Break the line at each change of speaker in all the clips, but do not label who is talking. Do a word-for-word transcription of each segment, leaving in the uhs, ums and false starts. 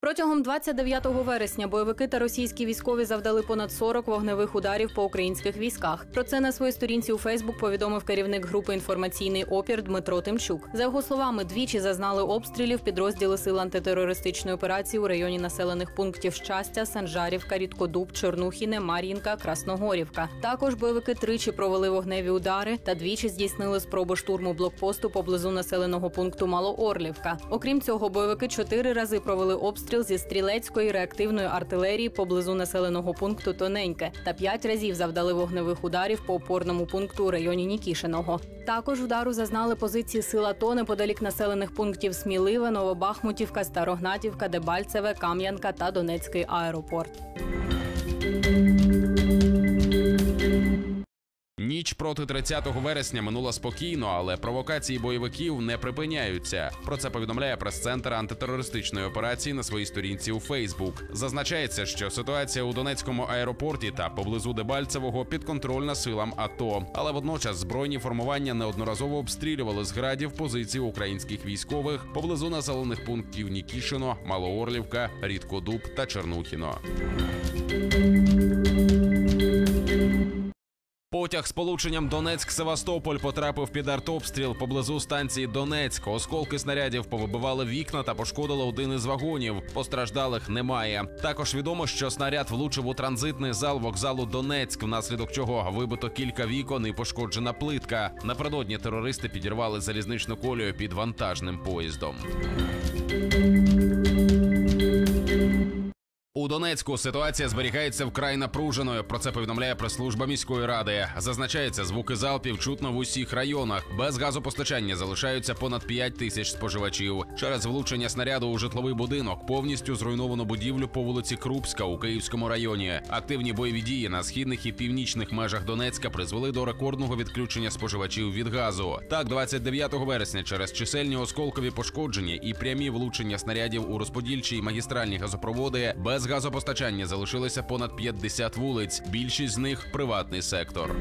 Протягом двадцять дев'ятого вересня бойовики та російські військові завдали понад сорок вогневих ударів по українських військах. Про це на своїй сторінці у Фейсбук повідомив керівник групи «Інформаційний опір» Дмитро Тимчук. За його словами, двічі зазнали обстрілів підрозділи сил антитерористичної операції у районі населених пунктів Щастя, Санжарівка, Рідкодуб, Чорнухіне, Мар'їнка, Красногорівка. Також бойовики тричі провели вогневі удари та двічі здійснили спробу штурму блокпосту поблизу населеного пункту Малоорлівка. Окрім цього, бойовики чотири рази провели обстріл зі стрілецької реактивної артилерії поблизу населеного пункту Тоненьке та п'ять разів завдали вогневих ударів по опорному пункту у районі Нікішиного. Також удару зазнали позиції сил АТО неподалік населених пунктів Сміливе, Новобахмутівка, Старогнатівка, Дебальцеве, Кам'янка та Донецький аеропорт.
Ніч проти тридцятого вересня минула спокійно, але провокації бойовиків не припиняються. Про це повідомляє прес-центр антитерористичної операції на своїй сторінці у Фейсбук. Зазначається, що ситуація у Донецькому аеропорті та поблизу Дебальцевого підконтрольна силам АТО. Але водночас збройні формування неодноразово обстрілювали з градів позиції українських військових поблизу населених пунктів Нікішино, Малоорлівка, Рідкодуб та Чорнухіно. Потяг з полученням Донецьк-Севастополь потрапив під артобстріл поблизу станції Донецьк. Осколки снарядів повибивали вікна та пошкодили один із вагонів. Постраждалих немає. Також відомо, що снаряд влучив у транзитний зал вокзалу Донецьк, внаслідок чого вибито кілька вікон і пошкоджена плитка. Напередодні терористи підірвали залізничну колію під вантажним поїздом. У Донецьку ситуація зберігається вкрай напруженою. Про це повідомляє прес-служба міської ради. Зазначається, звуки залпів чутно в усіх районах. Без газопостачання залишаються понад п'ять тисяч споживачів. Через влучення снаряду у житловий будинок повністю зруйновано будівлю по вулиці Крупська у Київському районі. Активні бойові дії на східних і північних межах Донецька призвели до рекордного відключення споживачів від газу. Так, двадцять дев'ятого вересня через чисельні осколкові пошкодження і прямі влучення снарядів у розподільчі і магістральні газопроводи без З газопостачання залишилося понад п'ятдесят вулиць, більшість з них – приватний сектор.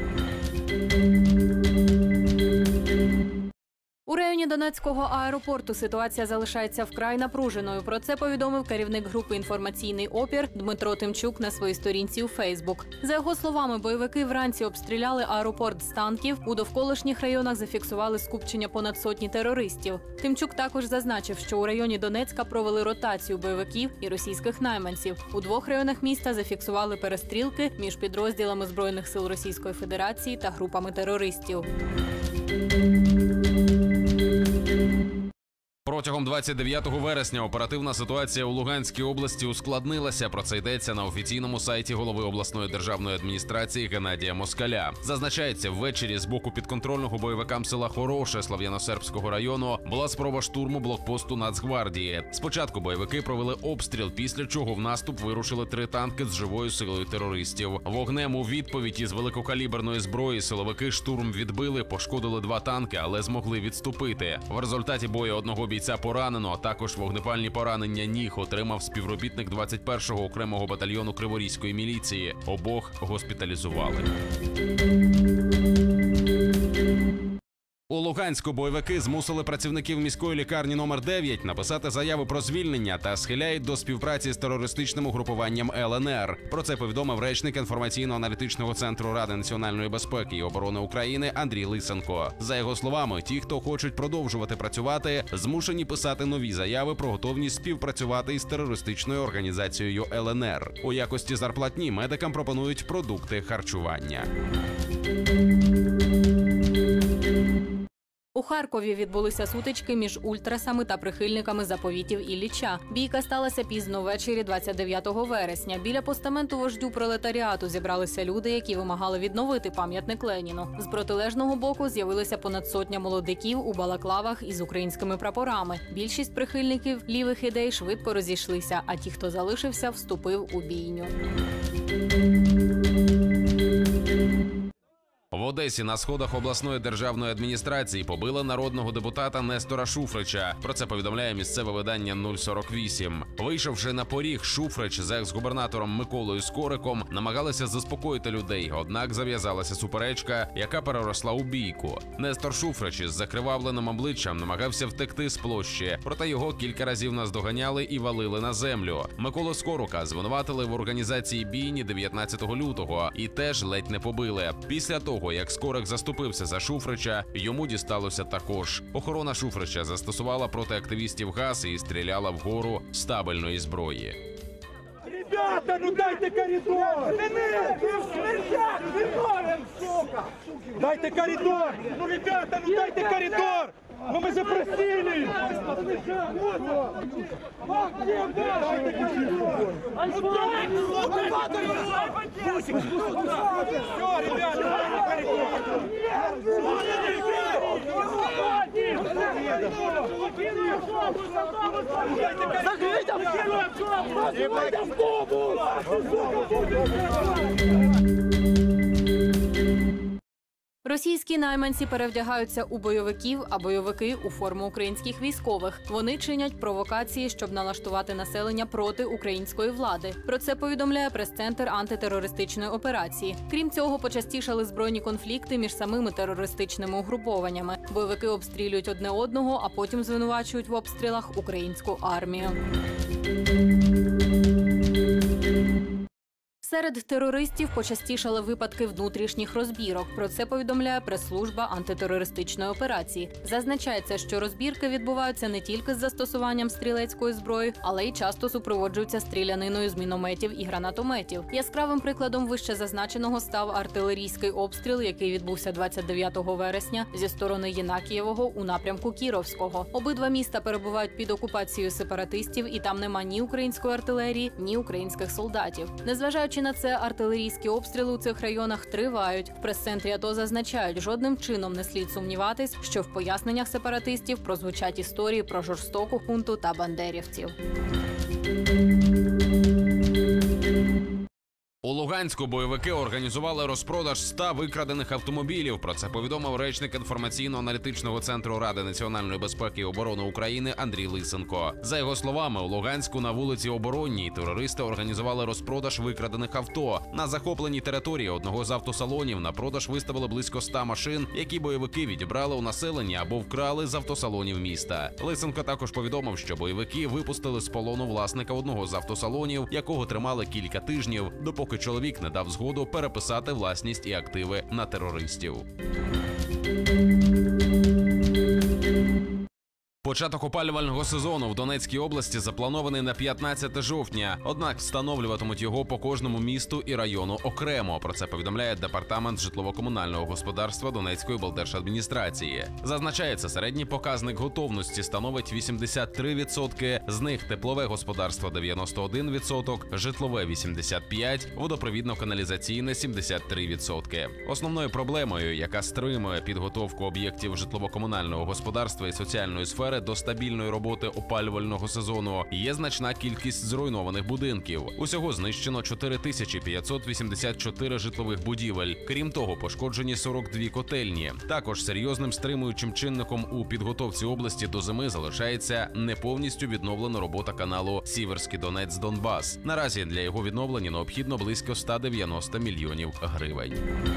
У районі Донецького аеропорту ситуація залишається вкрай напруженою. Про це повідомив керівник групи «Інформаційний опір» Дмитро Тимчук на своїй сторінці у Фейсбук. За його словами, бойовики вранці обстріляли аеропорт з танків, у довколишніх районах зафіксували скупчення понад сотні терористів. Тимчук також зазначив, що у районі Донецька провели ротацію бойовиків і російських найманців. У двох районах міста зафіксували перестрілки між підрозділами Збройних сил Російської Федерації та групами терористів.
Протягом двадцять дев'ятого вересня оперативна ситуація у Луганській області ускладнилася. Про це йдеться на офіційному сайті голови обласної державної адміністрації Геннадія Москаля. Зазначається, ввечері з боку підконтрольного бойовикам села Хороше Слов'яно-Сербського району була спроба штурму блокпосту Нацгвардії. Спочатку бойовики провели обстріл, після чого в наступ вирушили три танки з живою силою терористів. Вогнем у відповідь із великокаліберної зброї силовики штурм відбили, пошкодили два танки, але змогли відступити. В результаті бою одного бійця поранено, а також вогнепальні поранення ніг отримав співробітник двадцять першого окремого батальйону Криворізької міліції. Обох госпіталізували. У Луганську бойовики змусили працівників міської лікарні номер дев'ять написати заяву про звільнення та схиляють до співпраці з терористичним угрупуванням Л Н Р. Про це повідомив речник інформаційно-аналітичного центру Ради національної безпеки і оборони України Андрій Лисенко. За його словами, ті, хто хочуть продовжувати працювати, змушені писати нові заяви про готовність співпрацювати із терористичною організацією Л Н Р. У якості зарплатні медикам пропонують продукти харчування.
У Харкові відбулися сутички між ультрасами та прихильниками заповітів Ілліча. Бійка сталася пізно ввечері двадцять дев'ятого вересня. Біля постаменту вождю пролетаріату зібралися люди, які вимагали відновити пам'ятник Леніну. З протилежного боку з'явилися понад сотня молодиків у балаклавах із українськими прапорами. Більшість прихильників лівих ідей швидко розійшлися, а ті, хто залишився, вступив у бійню.
Одесі на сходах обласної державної адміністрації побили народного депутата Нестора Шуфрича. Про це повідомляє місцеве видання нуль сорок вісім. Вийшовши на поріг, Шуфрич з екс-губернатором Миколою Скориком намагалися заспокоїти людей, однак зав'язалася суперечка, яка переросла у бійку. Нестор Шуфрич із закривавленим обличчям намагався втекти з площі, проте його кілька разів наздоганяли і валили на землю. Миколу Скорика звинуватили в організації бійні дев'ятнадцятого лютого і теж ледь не побили. Після того, як Скорик заступився за Шуфрича, йому дісталося також. Охорона Шуфрича застосувала проти активістів газ і стріляла вгору з табельної зброї.
Ребята, ну дайте коридор! Дайте коридор! Ну, ребята, ну дайте коридор! Ну мы же просили! Дайте коридор! Все, ребята, дайте
Російські найманці перевдягаються у бойовиків, а бойовики – у форму українських військових. Вони чинять провокації, щоб налаштувати населення проти української влади. Про це повідомляє прес-центр антитерористичної операції. Крім цього, почастішали збройні конфлікти між самими терористичними угрупованнями. Бойовики обстрілюють одне одного, а потім звинувачують в обстрілах українську армію. Серед терористів почастішали випадки внутрішніх розбірок. Про це повідомляє прес-служба антитерористичної операції. Зазначається, що розбірки відбуваються не тільки з застосуванням стрілецької зброї, але й часто супроводжуються стріляниною з мінометів і гранатометів. Яскравим прикладом вище зазначеного став артилерійський обстріл, який відбувся двадцять дев'ятого вересня зі сторони Єнакієвого у напрямку Кіровського. Обидва міста перебувають під окупацією сепаратистів, і там нема ні української артилерії, ні українських солдатів. Незважаючи на це, артилерійські обстріли у цих районах тривають. В прес-центрі АТО зазначають, жодним чином не слід сумніватись, що в поясненнях сепаратистів прозвучать історії про жорстоку хунту та бандерівців.
У Луганську бойовики організували розпродаж ста викрадених автомобілів. Про це повідомив речник інформаційно-аналітичного центру Ради національної безпеки і оборони України Андрій Лисенко. За його словами, у Луганську на вулиці Оборонній терористи організували розпродаж викрадених авто. На захопленій території одного з автосалонів на продаж виставили близько ста машин, які бойовики відібрали у населення або вкрали з автосалонів міста. Лисенко також повідомив, що бойовики випустили з полону власника одного з автосалонів, якого тримали кілька тижнів, допоки чоловік не дав згоду переписати власність і активи на терористів. Початок опалювального сезону в Донецькій області запланований на п'ятнадцяте жовтня, однак встановлюватимуть його по кожному місту і району окремо. Про це повідомляє департамент житлово-комунального господарства Донецької облдержадміністрації. Зазначається, середній показник готовності становить вісімдесят три відсотки, з них теплове господарство дев'яносто один відсоток, житлове вісімдесят п'ять відсотків, водопровідно-каналізаційне сімдесят три відсотки. Основною проблемою, яка стримує підготовку об'єктів житлово-комунального господарства і соціальної сфери до стабільної роботи опалювального сезону, є значна кількість зруйнованих будинків. Усього знищено чотири тисячі п'ятсот вісімдесят чотири житлових будівель. Крім того, пошкоджені сорок дві котельні. Також серйозним стримуючим чинником у підготовці області до зими залишається не повністю відновлена робота каналу Сіверський Донець-Донбас. Наразі для його відновлення необхідно близько ста дев'яноста мільйонів гривень.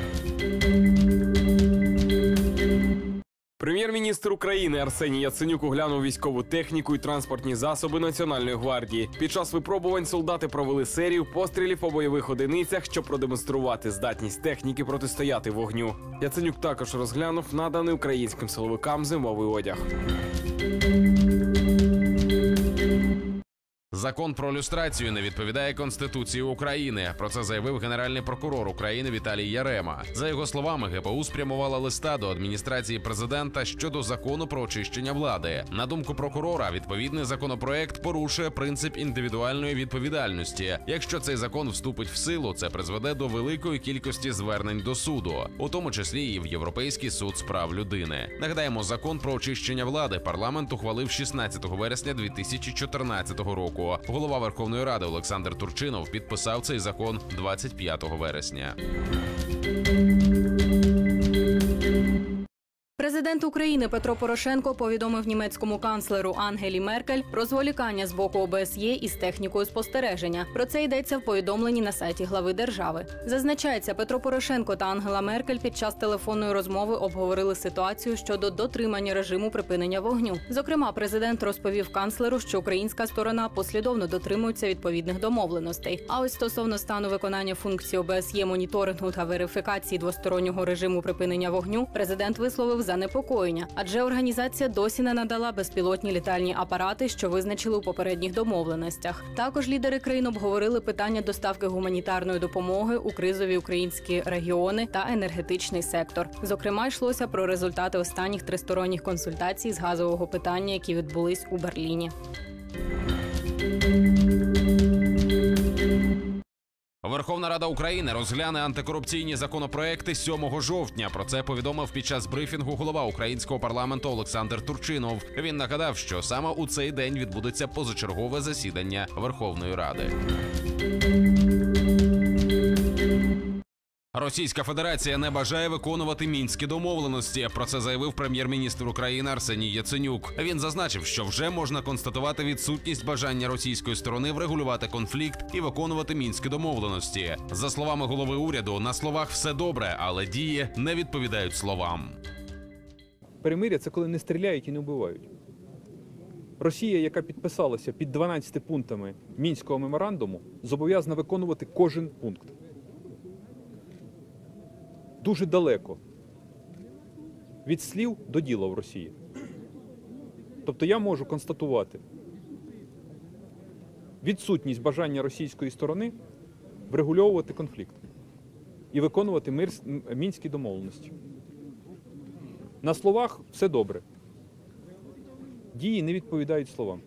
Прем'єр-міністр України Арсеній Яценюк оглянув військову техніку і транспортні засоби Національної гвардії. Під час випробувань солдати провели серію пострілів по бойових одиницях, щоб продемонструвати здатність техніки протистояти вогню. Яценюк також розглянув наданий українським силовикам зимовий одяг.
Закон про люстрацію не відповідає Конституції України. Про це заявив генеральний прокурор України Віталій Ярема. За його словами, ге пе у спрямувала листа до адміністрації президента щодо закону про очищення влади. На думку прокурора, відповідний законопроект порушує принцип індивідуальної відповідальності. Якщо цей закон вступить в силу, це призведе до великої кількості звернень до суду, у тому числі і в Європейський суд з прав людини. Нагадаємо, закон про очищення влади парламент ухвалив шістнадцятого вересня дві тисячі чотирнадцятого року. Голова Верховної Ради Олександр Турчинов підписав цей закон двадцять п'ятого вересня.
Президент України Петро Порошенко повідомив німецькому канцлеру Ангелі Меркель про зволікання з боку О Б С Є із технікою спостереження. Про це йдеться в повідомленні на сайті глави держави. Зазначається, Петро Порошенко та Ангела Меркель під час телефонної розмови обговорили ситуацію щодо дотримання режиму припинення вогню. Зокрема, президент розповів канцлеру, що українська сторона послідовно дотримується відповідних домовленостей. А ось стосовно стану виконання функцій О Б С Є моніторингу та верифікації двостороннього режиму припинення вогню, президент висловив занепокоєння, адже організація досі не надала безпілотні літальні апарати, що визначили у попередніх домовленостях. Також лідери країн обговорили питання доставки гуманітарної допомоги у кризові українські регіони та енергетичний сектор. Зокрема, йшлося про результати останніх тристоронніх консультацій з газового питання, які відбулись у Берліні.
Верховна Рада України розгляне антикорупційні законопроекти сьомого жовтня. Про це повідомив під час брифінгу голова українського парламенту Олександр Турчинов. Він нагадав, що саме у цей день відбудеться позачергове засідання Верховної Ради. Російська Федерація не бажає виконувати мінські домовленості. Про це заявив прем'єр-міністр України Арсеній Яценюк. Він зазначив, що вже можна констатувати відсутність бажання російської сторони врегулювати конфлікт і виконувати мінські домовленості. За словами голови уряду, на словах все добре, але дії не відповідають словам.
Перемир'я – це коли не стріляють і не вбивають. Росія, яка підписалася під дванадцятьма пунктами Мінського меморандуму, зобов'язана виконувати кожен пункт. Дуже далеко від слів до діла в Росії. Тобто я можу констатувати відсутність бажання російської сторони врегульовувати конфлікт і виконувати мир, мінські домовленості. На словах все добре. Дії не відповідають словам.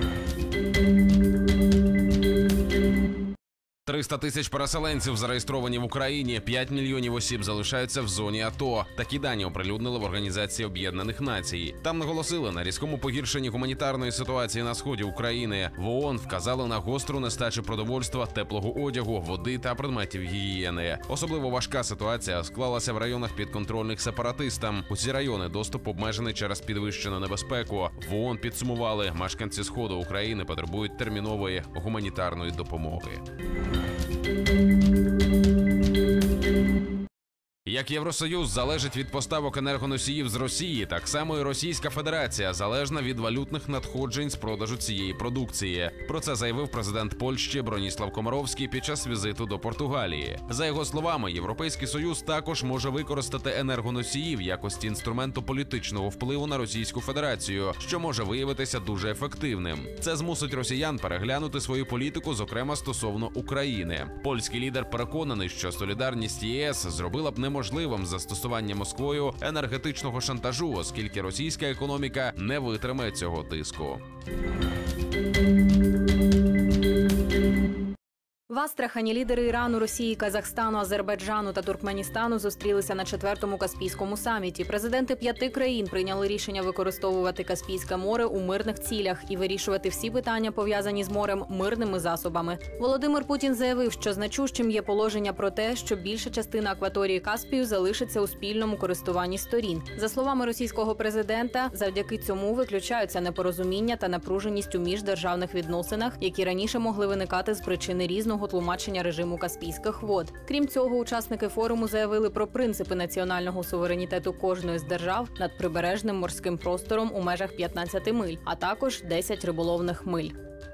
триста тисяч переселенців зареєстровані в Україні, п'ять мільйонів осіб залишаються в зоні АТО. Такі дані оприлюднили в Організації Об'єднаних Націй. Там наголосили на різкому погіршенні гуманітарної ситуації на сході України. В О О Н вказали на гостру нестачу продовольства, теплого одягу, води та предметів гігієни. Особливо важка ситуація склалася в районах підконтрольних сепаратистам. У ці райони доступ обмежений через підвищену небезпеку. В О О Н підсумували, мешканці сходу України потребують термінової гуманітарної допомоги. Як Євросоюз залежить від поставок енергоносіїв з Росії, так само і Російська Федерація залежна від валютних надходжень з продажу цієї продукції. Про це заявив президент Польщі Броніслав Комаровський під час візиту до Португалії. За його словами, Європейський Союз також може використати енергоносії в якості інструменту політичного впливу на Російську Федерацію, що може виявитися дуже ефективним. Це змусить росіян переглянути свою політику, зокрема стосовно України. Польський лідер переконаний, що солідарність Є С зробила б неможливим можливим застосування Москвою енергетичного шантажу, оскільки російська економіка не витримає цього тиску.
В Астрахані лідери Ірану, Росії, Казахстану, Азербайджану та Туркменістану зустрілися на четвертому Каспійському саміті. Президенти п'яти країн прийняли рішення використовувати Каспійське море у мирних цілях і вирішувати всі питання, пов'язані з морем, мирними засобами. Володимир Путін заявив, що значущим є положення про те, що більша частина акваторії Каспію залишиться у спільному користуванні сторін. За словами російського президента, завдяки цьому виключаються непорозуміння та напруженість у міждержавних відносинах, які раніше могли виникати з причини різного тлумачення режиму Каспійських вод. Крім цього, учасники форуму заявили про принципи національного суверенітету кожної з держав над прибережним морським простором у межах п'ятнадцяти миль, а також десять риболовних миль.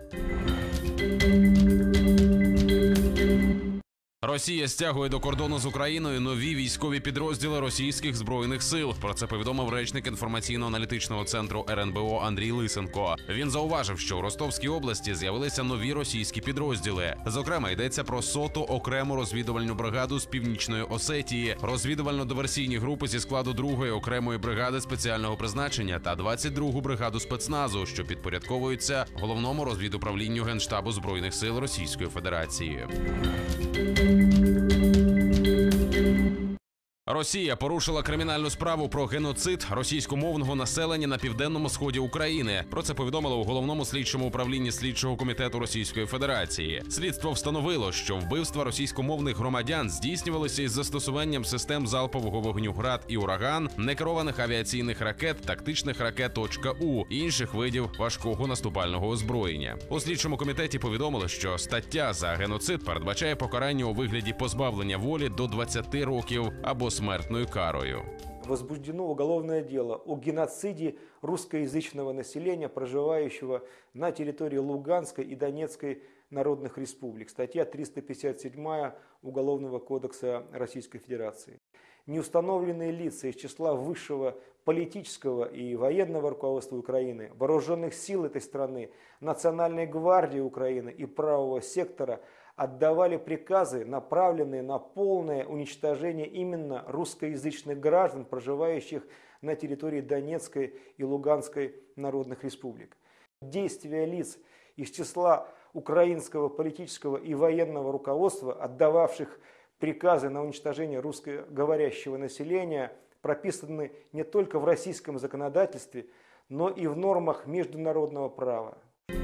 Росія стягує до кордону з Україною нові військові підрозділи російських збройних сил. Про це повідомив речник інформаційно-аналітичного центру Ер Ен Бе О Андрій Лисенко. Він зауважив, що у Ростовській області з'явилися нові російські підрозділи. Зокрема, йдеться про соту окрему розвідувальну бригаду з Північної Осетії, розвідувально-диверсійні групи зі складу другої окремої бригади спеціального призначення та двадцять другу бригаду спецназу, що підпорядковуються головному розвідуправлінню Генштабу Збройних сил Російської Федерації. Росія порушила кримінальну справу про геноцид російськомовного населення на південному сході України. Про це повідомили у головному слідчому управлінні слідчого комітету Російської Федерації. Слідство встановило, що вбивства російськомовних громадян здійснювалися із застосуванням систем залпового вогню «Град» і «Ураган», некерованих авіаційних ракет, тактичних ракет «У» і інших видів важкого наступального озброєння. У слідчому комітеті повідомили, що стаття за геноцид передбачає покарання у вигляді позбавлення волі до двадцяти років або смертною карою.
Возбуждено уголовное дело о геноциде русскоязычного населения, проживающего на территории Луганской и Донецкой народных республик. Статья триста пятьдесят седьмая Уголовного кодекса Российской Федерации. Неустановленные лица из числа высшего политического и военного руководства Украины, вооруженных сил этой страны, Национальной гвардии Украины и правого сектора отдавали приказы, направленные на полное уничтожение именно русскоязычных граждан, проживающих на территории Донецкой и Луганской народных республик. Действия лиц из числа украинского политического и военного руководства, отдававших приказы на уничтожение русскоговорящего населения, прописаны не только в российском законодательстве, но и в нормах международного права.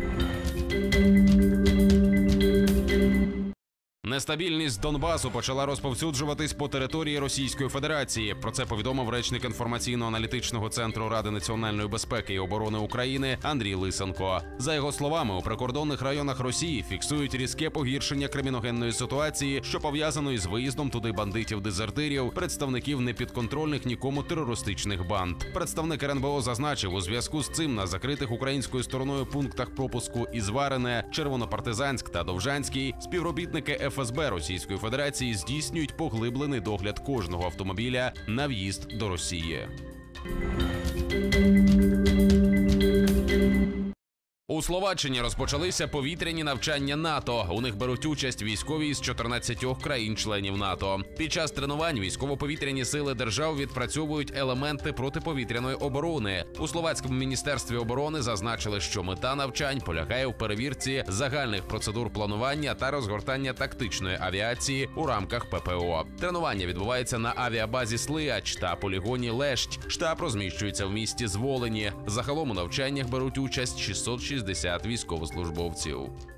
Нестабільність Донбасу почала розповсюджуватись по території Російської Федерації. Про це повідомив речник інформаційно-аналітичного центру Ради національної безпеки і оборони України Андрій Лисенко. За його словами, у прикордонних районах Росії фіксують різке погіршення криміногенної ситуації, що пов'язано із виїздом туди бандитів-дезертирів, представників непідконтрольних нікому терористичних банд. Представник ер ен бе о зазначив, у зв'язку з цим на закритих українською стороною пунктах пропуску Ізварине, Червонопартизанськ та Довжанський співробітники еф ес бе Російської Федерації здійснюють поглиблений догляд кожного автомобіля на в'їзд до Росії. У Словаччині розпочалися повітряні навчання НАТО. У них беруть участь військові із чотирнадцятьох країн-членів НАТО. Під час тренувань військово-повітряні сили держав відпрацьовують елементи протиповітряної оборони. У Словацькому міністерстві оборони зазначили, що мета навчань полягає у перевірці загальних процедур планування та розгортання тактичної авіації у рамках пе пе о. Тренування відбувається на авіабазі Слияч та полігоні Лещ. Штаб розміщується в місті Зволені. Загалом у навчаннях беруть участь шістсот шістдесят військовослужбовців.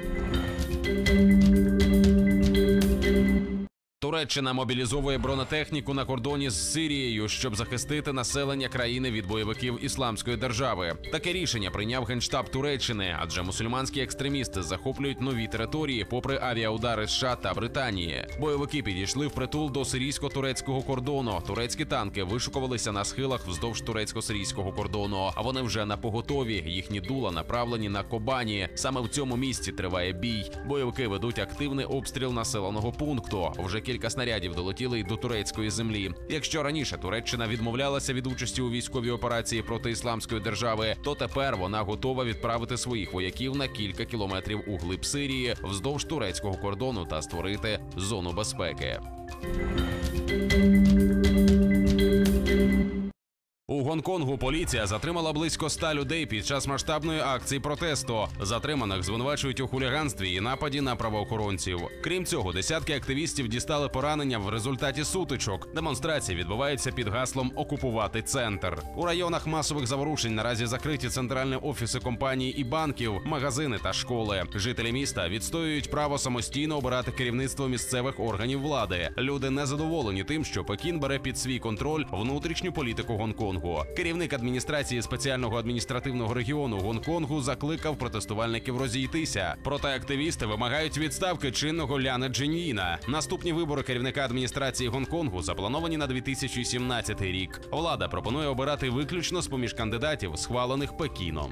Туреччина мобілізовує бронетехніку на кордоні з Сирією, щоб захистити населення країни від бойовиків Ісламської держави. Таке рішення прийняв Генштаб Туреччини, адже мусульманські екстремісти захоплюють нові території попри авіаудари США та Британії. Бойовики підійшли впритул до сирійсько-турецького кордону. Турецькі танки вишукувалися на схилах вздовж турецько-сирійського кордону, а вони вже на поготові. Їхні дула направлені на Кобані. Саме в цьому місці триває бій. Бойовики ведуть активний обстріл населеного пункту. Вже кілька снарядів долетіли й до турецької землі. Якщо раніше Туреччина відмовлялася від участі у військовій операції проти Ісламської держави, то тепер вона готова відправити своїх вояків на кілька кілометрів у глиб Сирії, вздовж турецького кордону та створити зону безпеки. У Гонконгу поліція затримала близько ста людей під час масштабної акції протесту. Затриманих звинувачують у хуліганстві і нападі на правоохоронців. Крім цього, десятки активістів дістали поранення в результаті сутичок. Демонстрації відбуваються під гаслом «Окупувати центр». У районах масових заворушень наразі закриті центральні офіси компаній і банків, магазини та школи. Жителі міста відстоюють право самостійно обирати керівництво місцевих органів влади. Люди незадоволені тим, що Пекін бере під свій контроль внутрішню політику Гонконгу. Керівник адміністрації спеціального адміністративного регіону Гонконгу закликав протестувальників розійтися. Проте активісти вимагають відставки чинного Ляна Чженьїна. Наступні вибори керівника адміністрації Гонконгу заплановані на дві тисячі сімнадцятий рік. Влада пропонує обирати виключно з-поміж кандидатів, схвалених Пекіном.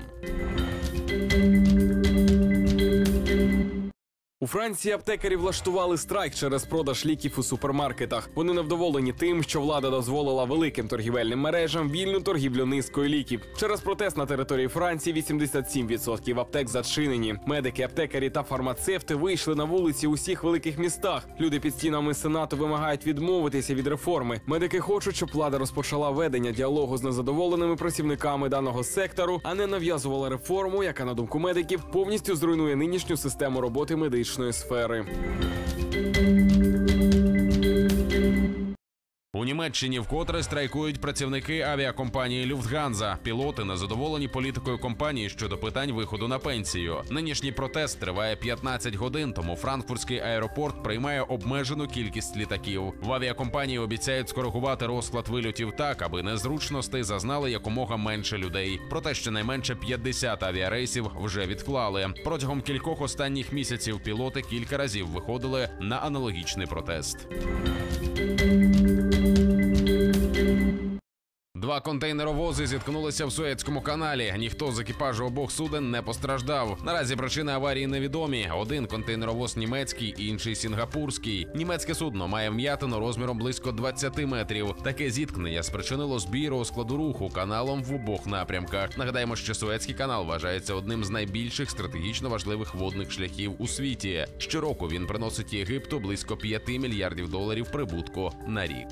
У Франції аптекарі влаштували страйк через продаж ліків у супермаркетах. Вони невдоволені тим, що влада дозволила великим торгівельним мережам вільну торгівлю низкою ліків. Через протест на території Франції вісімдесят сім відсотків аптек зачинені. Медики, аптекарі та фармацевти вийшли на вулиці у всіх великих містах. Люди під стінами Сенату вимагають відмовитися від реформи. Медики хочуть, щоб влада розпочала ведення діалогу з незадоволеними працівниками даного сектору, а не нав'язувала реформу, яка, на думку медиків, повністю зруйнує нинішню систему роботи медичної сфери.
У Німеччині вкотре страйкують працівники авіакомпанії «Люфтганза». Пілоти незадоволені політикою компанії щодо питань виходу на пенсію. Нинішній протест триває п'ятнадцять годин, тому франкфуртський аеропорт приймає обмежену кількість літаків. В авіакомпанії обіцяють скоригувати розклад вильотів так, аби незручностей зазнали якомога менше людей. Проте щонайменше п'ятдесят авіарейсів вже відклали. Протягом кількох останніх місяців пілоти кілька разів виходили на аналогічний протест. Два контейнеровози зіткнулися в Суецькому каналі. Ніхто з екіпажу обох суден не постраждав. Наразі причини аварії невідомі. Один контейнеровоз німецький, інший сінгапурський. Німецьке судно має вм'ятину розміром близько двадцяти метрів. Таке зіткнення спричинило збій розкладу руху каналом в обох напрямках. Нагадаємо, що Суецький канал вважається одним з найбільших стратегічно важливих водних шляхів у світі. Щороку він приносить Єгипту близько п'яти мільярдів доларів прибутку на рік.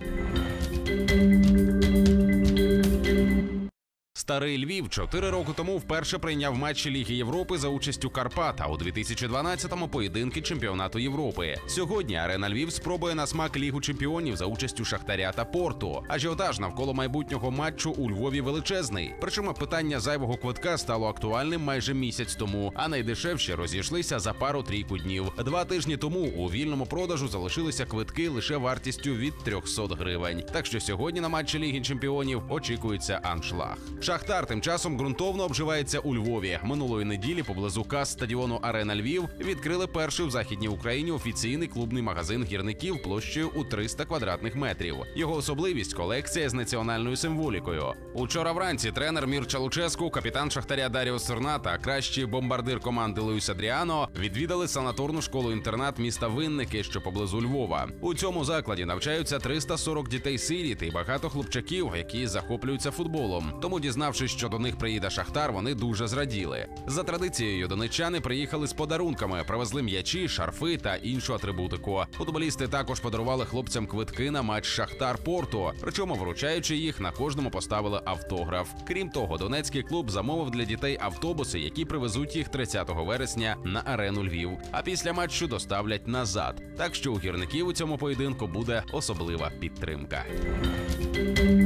Старий Львів чотири роки тому вперше прийняв матчі Ліги Європи за участю Карпат, а у дві тисячі дванадцятому поєдинки Чемпіонату Європи. Сьогодні Арена Львів спробує на смак Лігу Чемпіонів за участю Шахтаря та Порту. Ажіотаж навколо майбутнього матчу у Львові величезний. Причому питання зайвого квитка стало актуальним майже місяць тому, а найдешевші розійшлися за пару-трійку днів. Два тижні тому у вільному продажу залишилися квитки лише вартістю від трьохсот гривень. Так що сьогодні на матчі Ліги Чемпіонів очікується аншлаг. Шахтар тим часом ґрунтовно обживається у Львові. Минулої неділі поблизу кас стадіону «Арена Львів» відкрили перший в Західній Україні офіційний клубний магазин гірників площею у триста квадратних метрів. Його особливість – колекція з національною символікою. Учора вранці тренер Мірча Луческу, капітан Шахтаря Даріо Сорна та кращий бомбардир команди Луїс Адріано відвідали санаторну школу-інтернат міста Винники, що поблизу Львова. У цьому закладі навчаються триста сорок дітей-сиріт і багато хлопчаків, які захоплюються футболом. Тому, дізнавшись, що до них приїде Шахтар, вони дуже зраділи. За традицією, донеччани приїхали з подарунками, привезли м'ячі, шарфи та іншу атрибутику. Футболісти також подарували хлопцям квитки на матч Шахтар-Порту, причому, вручаючи їх, на кожному поставили автограф. Крім того, донецький клуб замовив для дітей автобуси, які привезуть їх тридцятого вересня на Арену Львів, а після матчу доставлять назад. Так що у гірників у цьому поєдинку буде особлива підтримка.